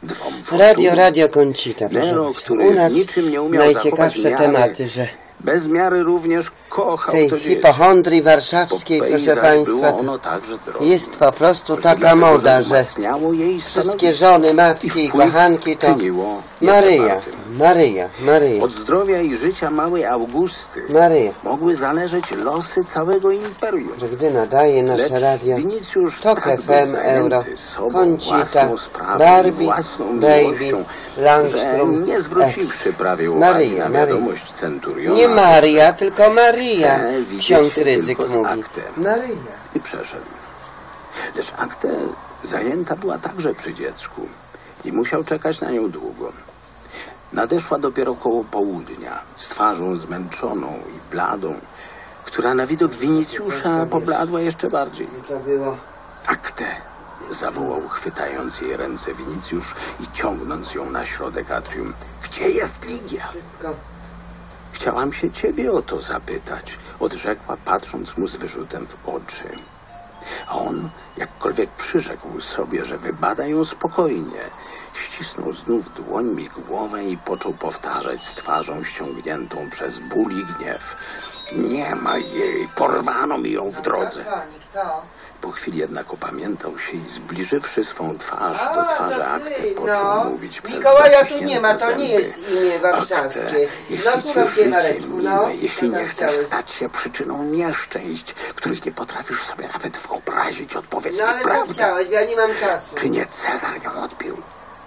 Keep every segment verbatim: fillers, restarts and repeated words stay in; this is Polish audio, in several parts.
dwom Radio, radio Conchita, proszę Nero, Państwa. który U nas niczym nie umiał najciekawsze zachować miary, tematy, że bez miary również kochał tej to dziecko. hipochondrii warszawskiej, Popei proszę zaś Państwa, było ono także drogie. jest po prostu Choć taka dlatego, moda, że wzmacniało jej wszystkie stanowisko żony, matki i wpływ kochanki to czyniło Maryja, niezawartym. Maryja, Maryja, Od zdrowia i życia małej Augusty Maryja. mogły zależeć losy całego imperium. Że gdy nadaje nasze Lecz radio Winicjusz Tok tak F M, był Euro, zajęty sobą, Conchita, własną sprawą, Barbie, własną Baby, miłością, Langstrom, że nie zwróciwszy Ex. prawie uwagi Maryja, na Maryja. wiadomość centuriona, Nie Maria, tylko Maryja, chce widzieć ksiądz się Rydzyk tylko z mówi. aktem. Maryja. I przeszedł. Lecz Aktę zajęta była także przy dziecku i musiał czekać na nią długo. Nadeszła dopiero koło południa, z twarzą zmęczoną i bladą, która na widok Winicjusza pobladła jeszcze bardziej. I to było... Aktę! Zawołał, chwytając jej ręce Winicjusz i ciągnąc ją na środek atrium. Gdzie jest Ligia? Szybko. Chciałam się ciebie o to zapytać, odrzekła, patrząc mu z wyrzutem w oczy. A on, jakkolwiek przyrzekł sobie, że wybada ją spokojnie, ścisnął znów dłońmi głowę i począł powtarzać z twarzą ściągniętą przez ból i gniew. Nie ma jej, porwano mi ją w drodze. Po chwili jednak opamiętał się i zbliżywszy swą twarz do twarzy Akty, począł no. mówić przez Mikołaja tu nie ma, to zęby. nie jest imię warszawskie. Aktę, No jeśli słucham cię cię, życie Mareczku, no. miłe, jeśli Co nie tam chcesz chciałeś? stać się przyczyną nieszczęść, których nie potrafisz sobie nawet wyobrazić, odpowiedz No mi ale co prawdę. chciałeś, ja nie mam czasu. Czy nie Cezar ją odbił?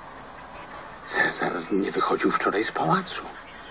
Cezar nie wychodził wczoraj z pałacu.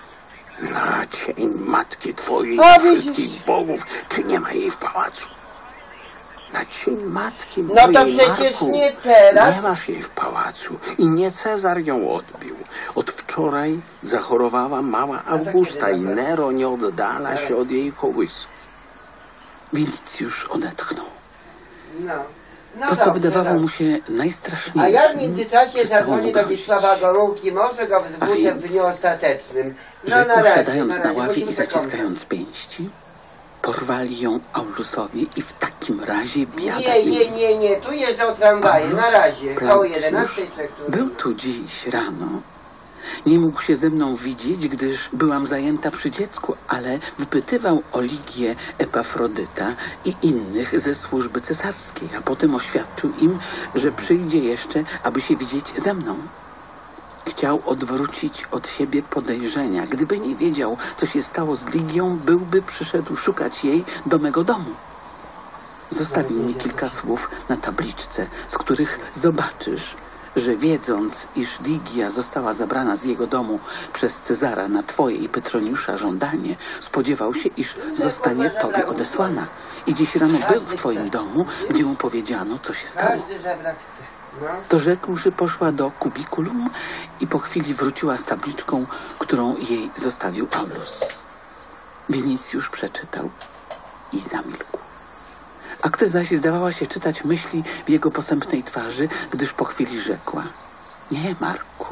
Na cień matki twojej A, i wszystkich widzisz? bogów, czy nie ma jej w pałacu? Na cień matki No to mojej, przecież Marku, nie teraz. nie masz jej w pałacu i nie Cezar ją odbił. Od wczoraj zachorowała mała Augusta i Nero nie oddala się od jej kołyski. Winicjusz odetchnął. No. No To, co dobrze, wydawało dobrze. mu się najstraszniejszym. A ja w międzyczasie przestało zadzwonię mu do grozić. Wisława Gomułki, może go wzbudzę A w więc, dniu ostatecznym. No że na razie, posiadając na na razie, ławie musimy i zakończyć. zaciskając pięści, porwali ją Aulusowi i w takim razie biada Nie, im. nie, nie, nie, tu jeżdżą tramwaje, na razie, koło Francjusz jedenastej trzech. był tu dziś rano. Nie mógł się ze mną widzieć, gdyż byłam zajęta przy dziecku, ale wypytywał o Ligię Epafrodyta i innych ze służby cesarskiej, a potem oświadczył im, że przyjdzie jeszcze, aby się widzieć ze mną. Chciał odwrócić od siebie podejrzenia. Gdyby nie wiedział, co się stało z Ligią, byłby przyszedł szukać jej do mego domu. Zostawił mi kilka słów na tabliczce, z których zobaczysz, że wiedząc, iż Ligia została zabrana z jego domu przez Cezara na twoje i Petroniusza żądanie, spodziewał się, iż zostanie tobie odesłana. I dziś rano był w twoim domu, gdzie mu powiedziano, co się stało. Każdy żebrak chce. No. Dorzekłszy, poszła do kubikulum i po chwili wróciła z tabliczką, którą jej zostawił Aulus. Winicjusz przeczytał i zamilkł. Akta zaś zdawała się czytać myśli w jego posępnej twarzy, gdyż po chwili rzekła: nie, Marku.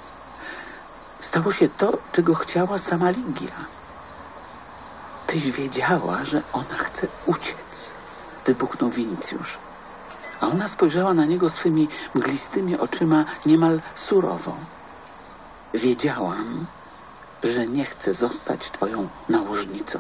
Stało się to, czego chciała sama Ligia. Tyś wiedziała, że ona chce uciec, wybuchnął Winicjusz. A ona spojrzała na niego swymi mglistymi oczyma niemal surowo. Wiedziałam, że nie chcę zostać twoją nałożnicą.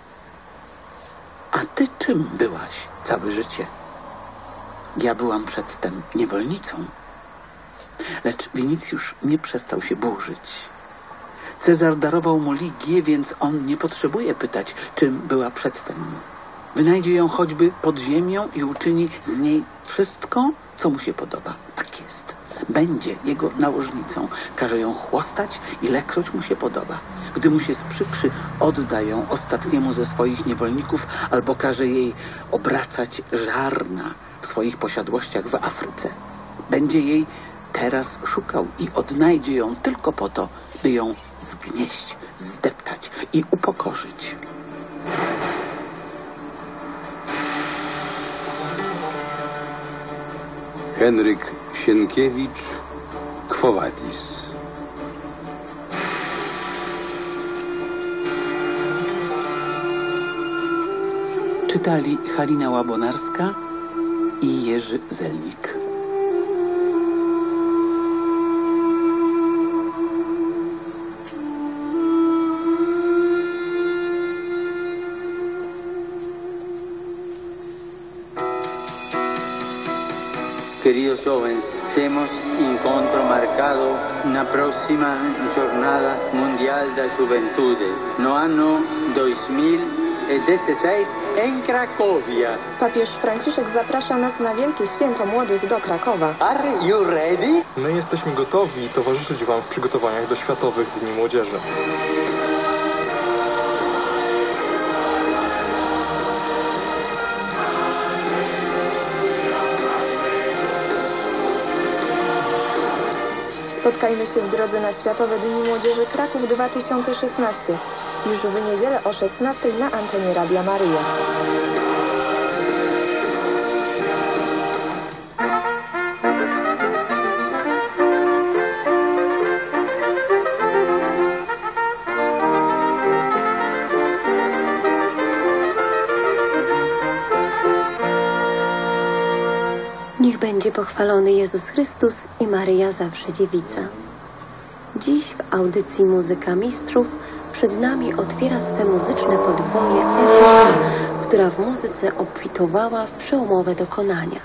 A ty czym byłaś całe życie? Ja byłam przedtem niewolnicą. Lecz Winicjusz nie przestał się burzyć. Cezar darował mu Ligię, więc on nie potrzebuje pytać, czym była przedtem. Wynajdzie ją choćby pod ziemią i uczyni z niej wszystko, co mu się podoba. Tak jest. Będzie jego nałożnicą. Każe ją chłostać, ilekroć mu się podoba. Gdy mu się sprzykrzy, odda ją ostatniemu ze swoich niewolników albo każe jej obracać żarna w swoich posiadłościach w Afryce. Będzie jej teraz szukał i odnajdzie ją tylko po to, by ją zgnieść, zdeptać i upokorzyć. Henryk Sienkiewicz, Quo Vadis. Czytali Halina Łabonarska i Jerzy Zelnik. Queridos jovens, temos encontro marcado na próxima Jornada Mundial da Juventude, no ano dois mil dezesseis em Cracovia. Papież Franciszek zaprasza nas na Wielkie Święto Młodych do Krakowa. Are you ready? My jesteśmy gotowi towarzyszyć Wam w przygotowaniach do Światowych Dni Młodzieży. Spotkajmy się w drodze na Światowe Dni Młodzieży Kraków dwa tysiące szesnaście. Już w niedzielę o szesnastej na antenie Radia Maryja. Niech będzie pochwalony Jezus Chrystus i Maryja zawsze dziewica. Dziś w audycji Muzyka Mistrzów przed nami otwiera swe muzyczne podwoje epoka, która w muzyce obfitowała w przełomowe dokonania.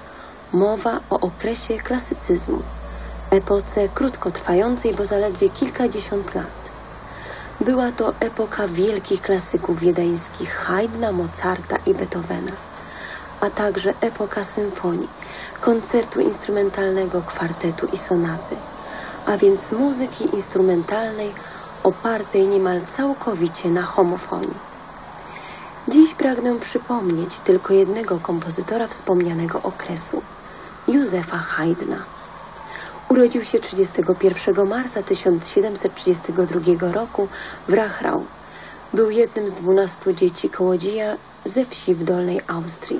Mowa o okresie klasycyzmu, epoce krótkotrwającej, bo zaledwie kilkadziesiąt lat. Była to epoka wielkich klasyków wiedeńskich Haydna, Mozarta i Beethovena, a także epoka symfonii, koncertu instrumentalnego, kwartetu i sonaty, a więc muzyki instrumentalnej opartej niemal całkowicie na homofonii. Dziś pragnę przypomnieć tylko jednego kompozytora wspomnianego okresu, Józefa Haydna. Urodził się trzydziestego pierwszego marca tysiąc siedemset trzydziestego drugiego roku w Wrocławiu. Był jednym z dwunastu dzieci kołodzieja ze wsi w Dolnej Austrii.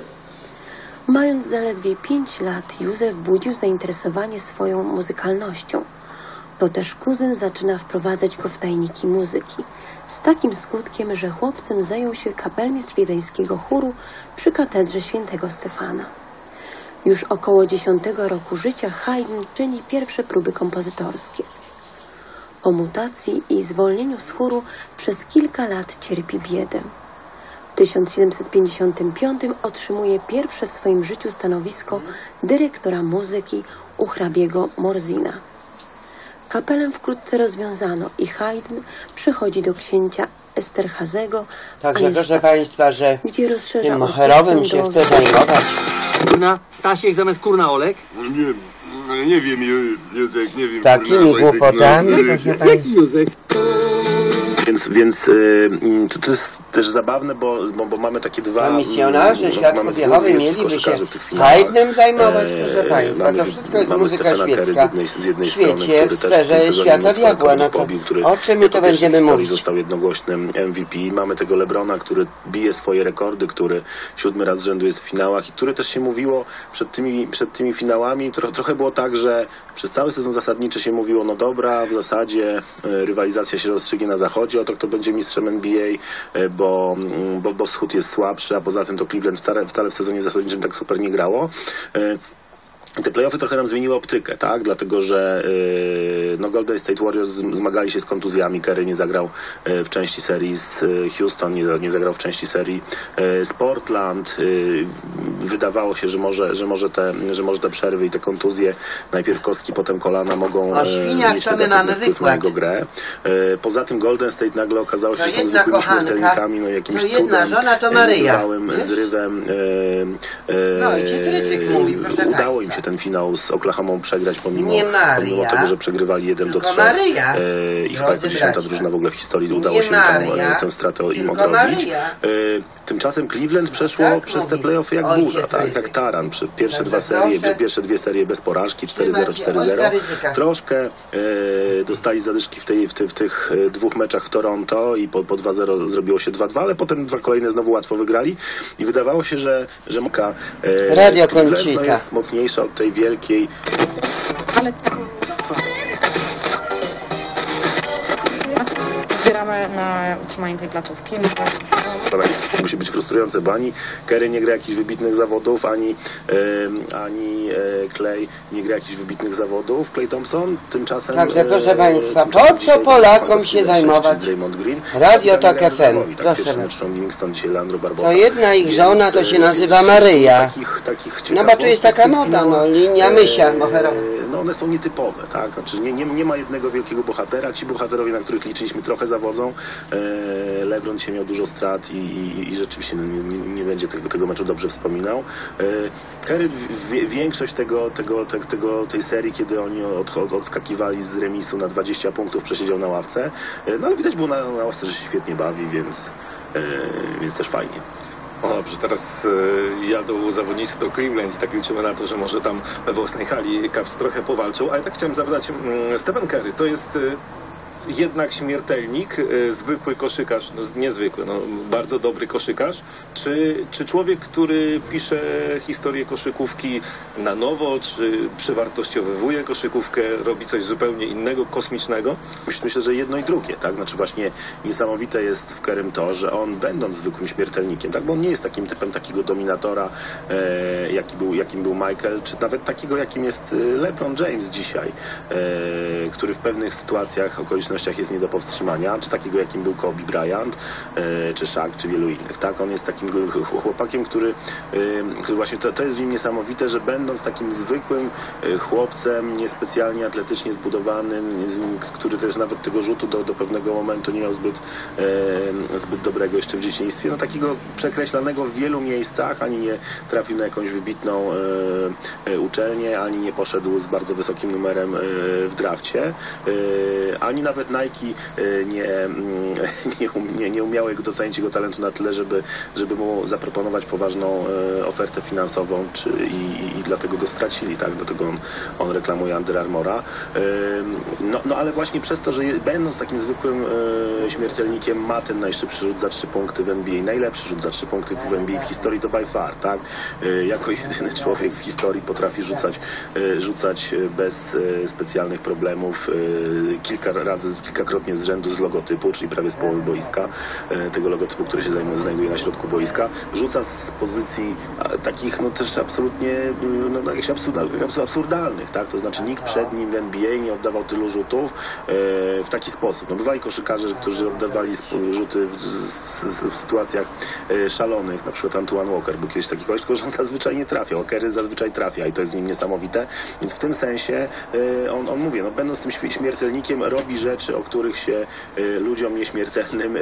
Mając zaledwie pięć lat, Józef budził zainteresowanie swoją muzykalnością. To też kuzyn zaczyna wprowadzać go w tajniki muzyki, z takim skutkiem, że chłopcem zajął się kapelmistrz wiedeńskiego chóru przy katedrze świętego Stefana. Już około dziesiątego roku życia Haydn czyni pierwsze próby kompozytorskie. Po mutacji i zwolnieniu z chóru przez kilka lat cierpi biedę. W tysiąc siedemset pięćdziesiątym piątym otrzymuje pierwsze w swoim życiu stanowisko dyrektora muzyki u hrabiego Morzina. Kapelę wkrótce rozwiązano i Haydn przychodzi do księcia Esterhazego, Także proszę Państwa, że gdzie rozszerza tym moherowym się orkiestrę chce do- zajmować. Kurna, Stasiek zamiast kurna Olek? Nie, nie wiem, Ju- Józek, nie wiem. Takimi kurwa, Wojtek, głupotami, no, proszę Państwa. Józek. Więc, więc y, to, to jest też zabawne, bo, bo, bo mamy takie dwa... A misjonarze mm, Światłów mamy Jehowy dwóch mieliby się koszykarzy w tych finałach. Haydnem zajmować, E, proszę Państwa. mamy- To wszystko jest mamy muzyka Stefana Kerry świecka z jednej, z jednej w strony, świecie, który w też w tym sferze sezonie świata mnóstwo diabła. No rekordów to pobił, który o czym my jako to pierwszy w będziemy historii mówić? został jednogłośnym M V P. Mamy tego Lebrona, który bije swoje rekordy, który siódmy raz z rzędu jest w finałach i który też się mówiło przed tymi, przed tymi finałami. Tro, trochę było tak, że przez cały sezon zasadniczy się mówiło, no dobra, w zasadzie e, rywalizacja się rozstrzygnie na zachodzie, oto kto będzie mistrzem N B A, e, bo, mm, bo, bo wschód jest słabszy, a poza tym to Cleveland wcale, wcale w sezonie zasadniczym tak super nie grało. E, Te playoffy trochę nam zmieniły optykę, tak? Dlatego, że yy, no Golden State Warriors zmagali się z kontuzjami. Curry nie zagrał yy, w części serii z yy, Houston, nie, nie zagrał w części serii yy, z Portland. Yy, wydawało się, że może, że, może te, że może te przerwy i te kontuzje, najpierw kostki, potem kolana, mogą O yy, świniach mieć to my negatywny mamy wpływ na wykład. jego grę. Yy, poza tym Golden State nagle okazało się, Co że są jedna zwykłymi kochanka, śmiertelnikami, no jakimś co jedna cudem, żona to yy, Maryja, niebywałym wiesz? zrywem yy, yy, No, ojciec Rycyk mówi, proszę udało państwa. im się ten finał z Oklahomą przegrać pomimo, Nie Maryja, pomimo tego, że przegrywali jeden do tylko trzech. Maryja, E, I chyba drodzy jako dziesiąta bracia. drużyna w ogóle w historii udało Nie się im tę, Maryja, tę stratę im tylko odrobić. Maryja. E, tymczasem Cleveland przeszło Tak przez te mówi playoffy jak ojciec burza, tak? Ryzyk. Jak taran. Przy pierwsze Także dwa serie, proszę. pierwsze dwie serie bez porażki, cztery zero, Trzymajcie cztery zero. ojca Ryzyka. Troszkę e, dostali zadyszki w, tej, w, tej, w tych e, dwóch meczach w Toronto i po, po dwa zero zrobiło się dwa dwa, ale potem dwa kolejne znowu łatwo wygrali i wydawało się, że, że Moka e, Radio Cleveland, no, Kończyka. jest mocniejsza od tej wielkiej Ale zbieramy na utrzymanie tej placówki. To musi być frustrujące, bo ani Kerry nie gra jakichś wybitnych zawodów, ani, e, ani e, Clay nie gra jakichś wybitnych zawodów. Clay Thompson tymczasem... Także proszę e, Państwa, tymczasem po co Polakom się zajmować? Green. Radio Tok F M, Tak, proszę pierwszy bardzo. mecz Sean Livingston, dzisiaj Leandro Barbosa. To jedna ich Więc, żona to się e, nazywa Maryja. Takich, takich No bo tu jest taka ciekawostek moda, no, w tym linia filmie, mysia e, moherowa. No one są nietypowe, tak? Znaczy nie, nie, nie ma jednego wielkiego bohatera. Ci bohaterowie, na których liczyliśmy, trochę zawodzą. E, LeBron dzisiaj miał dużo strat i, i, i rzeczywiście no, nie, nie będzie tego, tego meczu dobrze wspominał. E, Kerry w, większość tego, tego, te, tego, tej serii, kiedy oni od, od, odskakiwali z remisu na dwadzieścia punktów, przesiedział na ławce. E, no ale widać było na, na ławce, że się świetnie bawi, więc, e, więc też fajnie. O, dobrze, teraz y, jadą zawodnicy do Cleveland i tak liczymy na to, że może tam we własnej hali Cavs trochę powalczą, ale tak chciałem zapytać, y, Stephen Curry to jest y, jednak śmiertelnik, y, zwykły koszykarz, no niezwykły, no, bardzo dobry koszykarz, czy, czy człowiek, który pisze historię koszykówki na nowo, czy przewartościowuje koszykówkę, robi coś zupełnie innego, kosmicznego? Myślę, że jedno i drugie, tak? Znaczy właśnie niesamowite jest w Kerrym to, że on będąc zwykłym śmiertelnikiem, tak? Bo on nie jest takim typem takiego dominatora, e, jaki był, jakim był Michael, czy nawet takiego, jakim jest LeBron James dzisiaj, e, który w pewnych sytuacjach, okolicznościach jest nie do powstrzymania, czy takiego, jakim był Kobe Bryant, e, czy Shaq, czy wielu innych, tak? On jest takim chłopakiem, który, e, który właśnie, to, to jest w nim niesamowite, że będąc takim zwykłym e, chłopcem, niespecjalnie atletycznie zbudowanym, który też nawet tego rzutu do, do pewnego momentu nie miał zbyt, e, zbyt dobrego jeszcze w dzieciństwie, no takiego przekreślanego w wielu miejscach, ani nie trafił na jakąś wybitną e, e, uczelnię, ani nie poszedł z bardzo wysokim numerem e, w drafcie, e, ani nawet Nike e, nie, nie, nie, nie umiało jego docenić jego talentu na tyle, żeby, żeby mu zaproponować poważną e, ofertę finansową, czy, i, i dlatego go stracili, tak? Dlatego on, on reklamuje Under Armoura. E, no, no ale właśnie przez to, że je, będąc takim zwykłym e, śmiertelnikiem, ma ten najszybszy rzut za trzy punkty w N B A, najlepszy rzut za trzy punkty w N B A w historii to by far, tak? E, jako jedyny człowiek w historii potrafi rzucać, e, rzucać bez e, specjalnych problemów e, kilka razy, kilkakrotnie z rzędu z logotypu, czyli prawie z połowy boiska, e, tego logotypu, który się zajmuje, znajduje na środku boiska. Rzuca z pozycji a, takich, no też absolutnie, no, no jakichś absurdalnych, absurdalnych, tak? To znaczy nikt przed nim w N B A nie oddawał tylu rzutów e, w taki sposób. No bywali koszykarze, którzy oddawali rzuty w, w, w sytuacjach e, szalonych, na przykład Antoine Walker był kiedyś taki koleś, tylko że on zazwyczaj nie trafiał, a Kerry zazwyczaj trafia i to jest w nim niesamowite, więc w tym sensie e, on, on mówi, no będąc tym śmiertelnikiem robi rzeczy, o których się e, ludziom nieśmiertelnym e,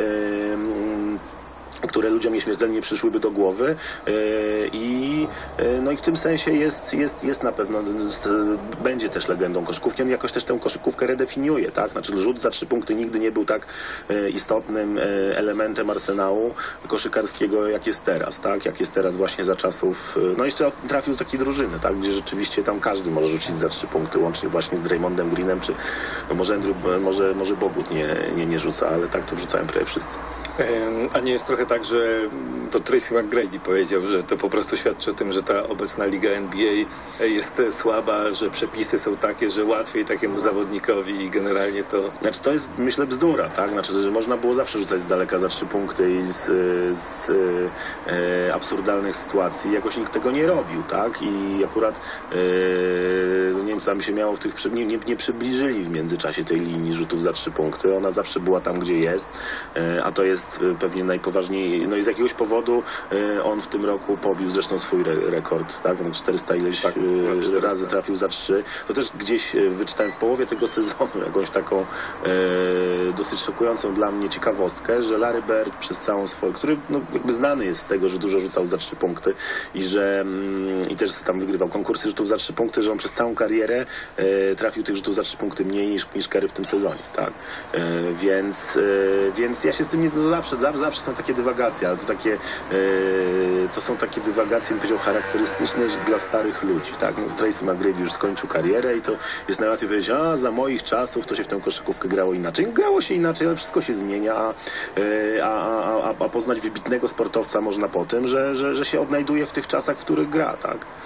które ludziom nieśmiertelnie przyszłyby do głowy i no i w tym sensie jest, jest, jest na pewno, będzie też legendą koszykówki. On jakoś też tę koszykówkę redefiniuje, tak? Znaczy rzut za trzy punkty nigdy nie był tak istotnym elementem arsenału koszykarskiego, jak jest teraz, tak? Jak jest teraz właśnie za czasów, no jeszcze trafił do takiej drużyny, tak? Gdzie rzeczywiście tam każdy może rzucić za trzy punkty, łącznie właśnie z Draymondem Greenem, czy no może Andrew, może, może Bogut nie, nie, nie rzuca, ale tak to wrzucają prawie wszyscy. A nie jest trochę tak, że to Tracy McGrady powiedział, że to po prostu świadczy o tym, że ta obecna liga N B A jest słaba, że przepisy są takie, że łatwiej takiemu zawodnikowi i generalnie to... Znaczy to jest, myślę, bzdura, tak? Znaczy, że można było zawsze rzucać z daleka za trzy punkty i z, z e, absurdalnych sytuacji. Jakoś nikt tego nie robił, tak? I akurat e, nie wiem, co tam się miało w tych... Nie, nie, nie przybliżyli w międzyczasie tej linii rzutów za trzy punkty. Ona zawsze była tam, gdzie jest, e, a to jest pewnie najpoważniej, no i z jakiegoś powodu e, on w tym roku pobił zresztą swój re rekord, tak? czterysta ileś tak, e, razy trafił za trzy. To też gdzieś e, wyczytałem w połowie tego sezonu jakąś taką e, dosyć szokującą dla mnie ciekawostkę, że Larry Bird przez całą swoją, który no, jakby znany jest z tego, że dużo rzucał za trzy punkty i że mm, i też tam wygrywał konkursy rzutów za trzy punkty, że on przez całą karierę e, trafił tych rzutów za trzy punkty mniej niż, niż Kerry w tym sezonie, tak? E, więc, e, więc ja się z tym nie zawsze, zawsze są takie dywagacje, ale to takie e, to są takie dywagacje, bym powiedział, charakterystyczne dla starych ludzi, tak? No, Tracy McGrady już skończył karierę i to jest najłatwiej powiedzieć, a za moich czasów to się w tę koszykówkę grało inaczej. Grało się inaczej, ale wszystko się zmienia, a, a, a, a poznać wybitnego sportowca można po tym, że, że, że się odnajduje w tych czasach, w których gra, tak?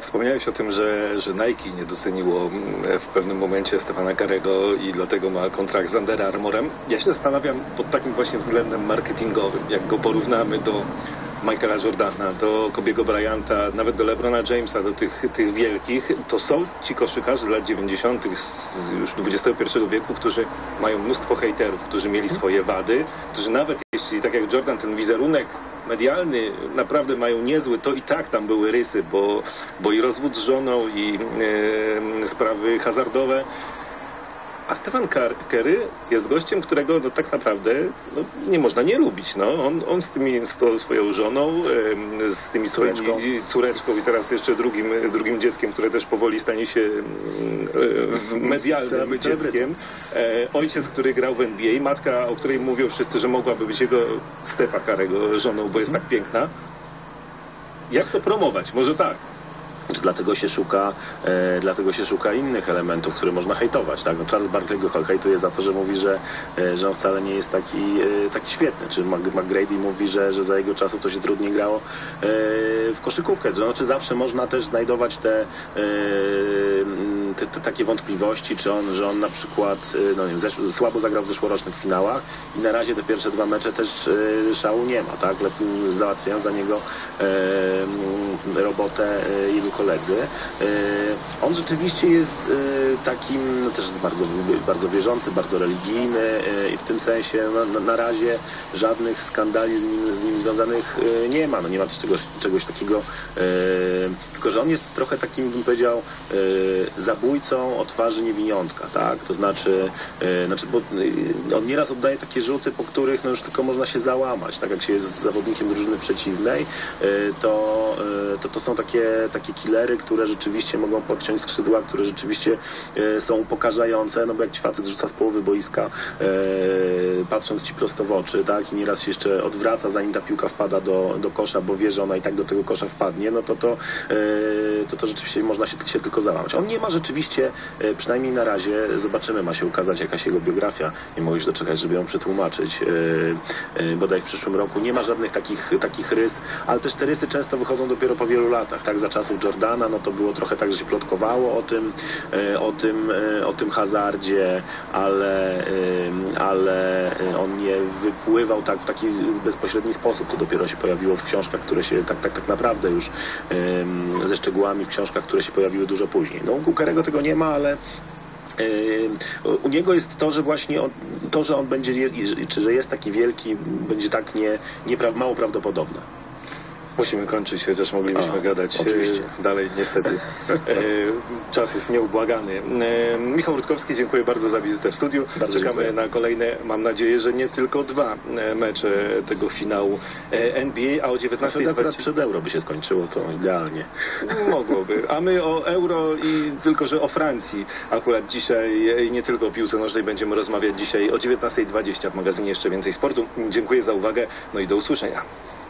Wspomniałeś o tym, że, że Nike nie doceniło w pewnym momencie Stephena Curry'ego i dlatego ma kontrakt z Under Armourem. Ja się zastanawiam pod takim właśnie względem marketingowym, jak go porównamy do Michaela Jordana, do Kobiego Bryanta, nawet do LeBrona Jamesa, do tych, tych wielkich, to są ci koszykarze z lat dziewięćdziesiątych z już dwudziestego pierwszego wieku, którzy mają mnóstwo hejterów, którzy mieli swoje wady, którzy nawet jeśli, tak jak Jordan, ten wizerunek medialny naprawdę mają niezły, to i tak tam były rysy, bo, bo i rozwód z żoną, i e, sprawy hazardowe. A Stephen Curry jest gościem, którego no, tak naprawdę no, nie można nie lubić. No. On, on z, tymi, z tą swoją żoną, z tymi córeczką. swoimi córeczką i teraz jeszcze drugim, drugim dzieckiem, które też powoli stanie się medialnym dzieckiem. Ojciec, który grał w N B A, matka, o której mówią wszyscy, że mogłaby być jego Stefa Curry'ego żoną, bo jest tak piękna. Jak to promować? Może tak. Znaczy, dlatego się szuka, e, dlatego się szuka innych elementów, które można hejtować, tak? No, Charles Barkley go hejtuje za to, że mówi, że, e, że on wcale nie jest taki, e, taki świetny. Czy McGrady mówi, że, że za jego czasów to się trudniej grało e, w koszykówkę. Znaczy, zawsze można też znajdować te, e, te, te takie wątpliwości, czy on, że on na przykład no nie wiem, zesz- słabo zagrał w zeszłorocznych finałach i na razie te pierwsze dwa mecze też e, szału nie ma, tak? Lepiej załatwiają za niego e, robotę e, jego koledzy. On rzeczywiście jest takim, no też jest bardzo, bardzo wierzący, bardzo religijny i w tym sensie no, na razie żadnych skandali z nim, z nim związanych nie ma. No nie ma też czegoś, czegoś takiego, tylko że on jest trochę takim, bym powiedział, zabójcą o twarzy niewiniątka, tak? To znaczy, znaczy bo on nieraz oddaje takie rzuty, po których no już tylko można się załamać, tak? Jak się jest zawodnikiem drużyny przeciwnej, to to, to są takie, takie killery, które rzeczywiście mogą podciąć skrzydła, które rzeczywiście e, są upokarzające, no bo jak ci facet rzuca z połowy boiska, e, patrząc ci prosto w oczy, tak, i nieraz się jeszcze odwraca, zanim ta piłka wpada do, do kosza, bo wie, że ona i tak do tego kosza wpadnie, no to to, e, to, to rzeczywiście można się, się tylko załamać. On nie ma rzeczywiście, e, przynajmniej na razie, zobaczymy, ma się ukazać jakaś jego biografia, nie mogę się doczekać, żeby ją przetłumaczyć, e, e, bodaj w przyszłym roku. Nie ma żadnych takich, takich rys, ale też te rysy często wychodzą dopiero po wielu latach, tak, za czasów Jordana, no to było trochę tak, że się plotkowało o tym, o tym, o tym hazardzie, ale, ale on nie wypływał tak w taki bezpośredni sposób. To dopiero się pojawiło w książkach, które się tak, tak, tak naprawdę już ze szczegółami w książkach, które się pojawiły dużo później. No u Curry'ego tego nie ma, ale u niego jest to, że właśnie on, to, że on będzie, czy że jest taki wielki, będzie tak nie, nie mało prawdopodobne. Musimy kończyć, chociaż moglibyśmy A, gadać oczywiście. dalej, niestety. E, czas jest nieubłagany. E, Michał Rutkowski, dziękuję bardzo za wizytę w studiu. Bardzo Czekamy dziękuję. na kolejne, mam nadzieję, że nie tylko dwa mecze tego finału N B A, a o dziewiętnastej dwadzieścia akurat przed Euro by się skończyło, to idealnie. Mogłoby. A my o Euro i tylko, że o Francji akurat dzisiaj i nie tylko o piłce nożnej będziemy rozmawiać dzisiaj o dziewiętnastej dwadzieścia w magazynie Jeszcze Więcej Sportu. Dziękuję za uwagę, no i do usłyszenia.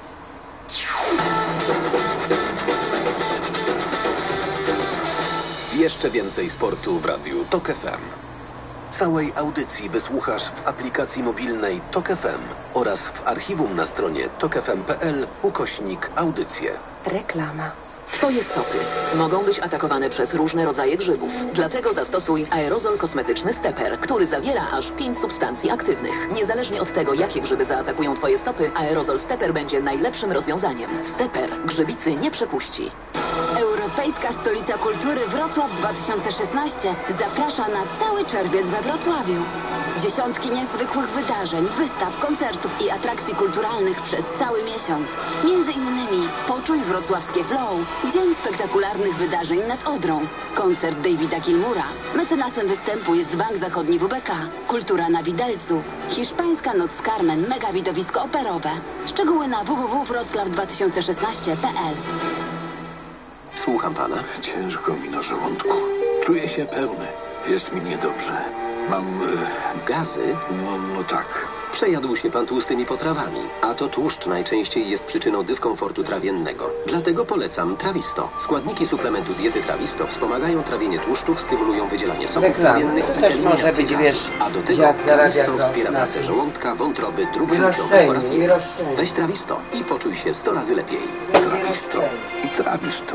Jeszcze więcej sportu w radiu Tok F M. Całej audycji wysłuchasz w aplikacji mobilnej Tok F M oraz w archiwum na stronie tokfm.pl ukośnik audycje. Reklama. Twoje stopy mogą być atakowane przez różne rodzaje grzybów. Dlatego zastosuj aerozol kosmetyczny Stepper, który zawiera aż pięć substancji aktywnych. Niezależnie od tego, jakie grzyby zaatakują Twoje stopy, aerozol Stepper będzie najlepszym rozwiązaniem. Stepper grzybicy nie przepuści. Europejska Stolica Kultury Wrocław dwa tysiące szesnaście zaprasza na cały czerwiec we Wrocławiu. Dziesiątki niezwykłych wydarzeń, wystaw, koncertów i atrakcji kulturalnych przez cały miesiąc. Między innymi Poczuj wrocławskie flow, Dzień spektakularnych wydarzeń nad Odrą, koncert Davida Gilmoura. Mecenasem występu jest Bank Zachodni W B K, Kultura na Widelcu, Hiszpańska Noc Carmen, mega widowisko operowe. Szczegóły na w w w kropka wrocław dwa tysiące szesnaście kropka p l. Słucham pana. Ciężko mi na żołądku. Czuję się pełny. Jest mi niedobrze. Mam... E... Gazy? No, no tak. Przejadł się pan tłustymi potrawami, a to tłuszcz najczęściej jest przyczyną dyskomfortu trawiennego. Dlatego polecam Trawisto. Składniki suplementu diety Trawisto wspomagają trawienie tłuszczów, stymulują wydzielanie soków Reklamy. trawiennych To i też może eliminację być, gazu. wiesz, A do tego jak zarabia Trawisto wspiera na pracę tym. żołądka, wątroby, dróg I żółciowych rozszczelni, oraz i jelit. rozszczelni. Weź Trawisto i poczuj się sto razy lepiej. Trawisto i trawisz to.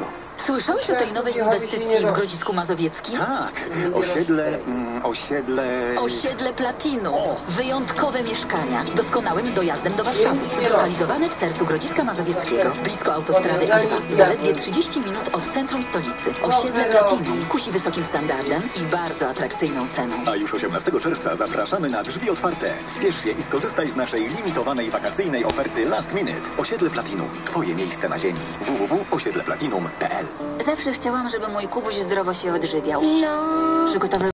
Słyszałeś o tej nowej inwestycji w Grodzisku Mazowieckim? Tak, osiedle, mm, osiedle... Osiedle Platinum. Wyjątkowe mieszkania z doskonałym dojazdem do Warszawy. Zlokalizowane w sercu Grodziska Mazowieckiego, blisko autostrady A dwa. Zaledwie trzydzieści minut od centrum stolicy. Osiedle Platinum kusi wysokim standardem i bardzo atrakcyjną ceną. A już osiemnastego czerwca zapraszamy na drzwi otwarte. Spiesz się i skorzystaj z naszej limitowanej wakacyjnej oferty Last Minute. Osiedle Platinum. Twoje miejsce na ziemi. w w w kropka osiedle platinum kropka p l. Zawsze chciałam, żeby mój Kubuś zdrowo się odżywiał. Przygotowywał